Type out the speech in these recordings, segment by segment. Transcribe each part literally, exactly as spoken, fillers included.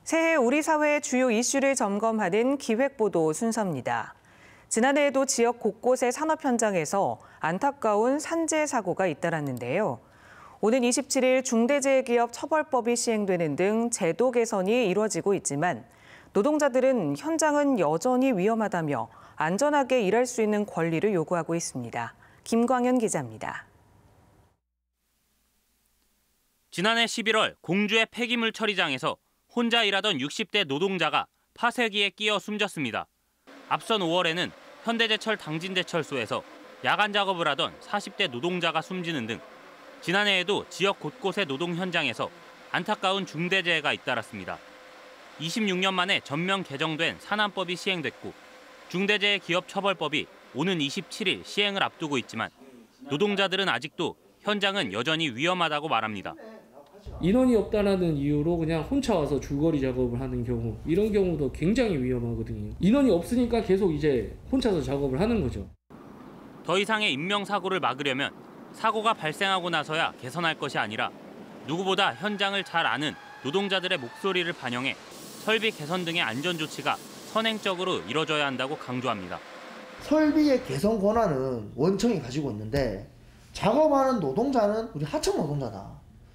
새해 우리 사회의 주요 이슈를 점검하는 기획보도 순서입니다. 지난해에도 지역 곳곳의 산업 현장에서 안타까운 산재 사고가 잇따랐는데요. 오는 이십칠 일 중대재해기업 처벌법이 시행되는 등 제도 개선이 이루어지고 있지만 노동자들은 현장은 여전히 위험하다며 안전하게 일할 수 있는 권리를 요구하고 있습니다. 김광현 기자입니다. 지난해 십일월 공주의 폐기물 처리장에서 혼자 일하던 육십 대 노동자가 파쇄기에 끼어 숨졌습니다. 앞선 오월에는 현대제철 당진제철소에서 야간 작업을 하던 사십 대 노동자가 숨지는 등 지난해에도 지역 곳곳의 노동 현장에서 안타까운 중대재해가 잇따랐습니다. 이십육 년 만에 전면 개정된 산안법이 시행됐고 중대재해기업처벌법이 오는 이십칠 일 시행을 앞두고 있지만 노동자들은 아직도 현장은 여전히 위험하다고 말합니다. 인원이 없다는 이유로 그냥 혼자 와서 줄거리 작업을 하는 경우, 이런 경우도 굉장히 위험하거든요. 인원이 없으니까 계속 이제 혼자서 작업을 하는 거죠. 더 이상의 인명사고를 막으려면 사고가 발생하고 나서야 개선할 것이 아니라 누구보다 현장을 잘 아는 노동자들의 목소리를 반영해 설비 개선 등의 안전 조치가 선행적으로 이뤄져야 한다고 강조합니다. 설비의 개선 권한은 원청이 가지고 있는데 작업하는 노동자는 우리 하청 노동자다.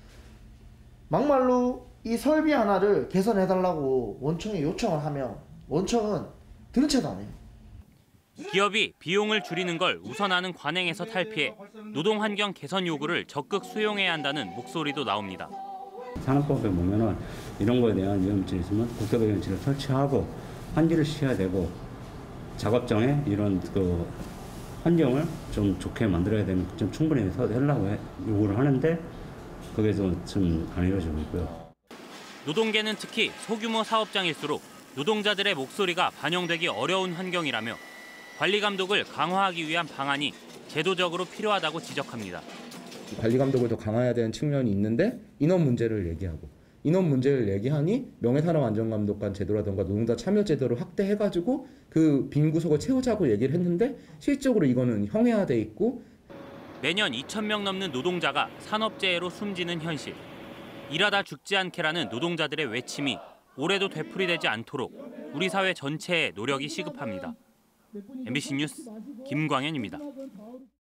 막말로 이 설비 하나를 개선해달라고 원청에 요청을 하면 원청은 들은 채도 안 해요. 기업이 비용을 줄이는 걸 우선하는 관행에서 탈피해 노동 환경 개선 요구를 적극 수용해야 한다는 목소리도 나옵니다. 산업법에 보면은 이런 거에 대한 위험증이 있으면 국가배경치를 설치하고 환기를 시켜야 되고 작업장에 이런 그 환경을 좀 좋게 만들어야 되는 좀 충분히 하려고 요구를 하는데 그게 좀 안 이루어지고 있고요. 노동계는 특히 소규모 사업장일수록 노동자들의 목소리가 반영되기 어려운 환경이라며 관리 감독을 강화하기 위한 방안이 제도적으로 필요하다고 지적합니다. 관리 감독을 더 강화해야 되는 측면이 있는데 인원 문제를 얘기하고 인원 문제를 얘기하니 명예산업안전감독관 제도라든가 노동자 참여 제도를 확대해가지고 그 빈 구석을 채우자고 얘기를 했는데 실적으로 이거는 형해화돼 있고 매년 이천 명 넘는 노동자가 산업재해로 숨지는 현실. 일하다 죽지 않게라는 노동자들의 외침이 올해도 되풀이되지 않도록 우리 사회 전체의 노력이 시급합니다. 엠비씨 뉴스 김광현입니다.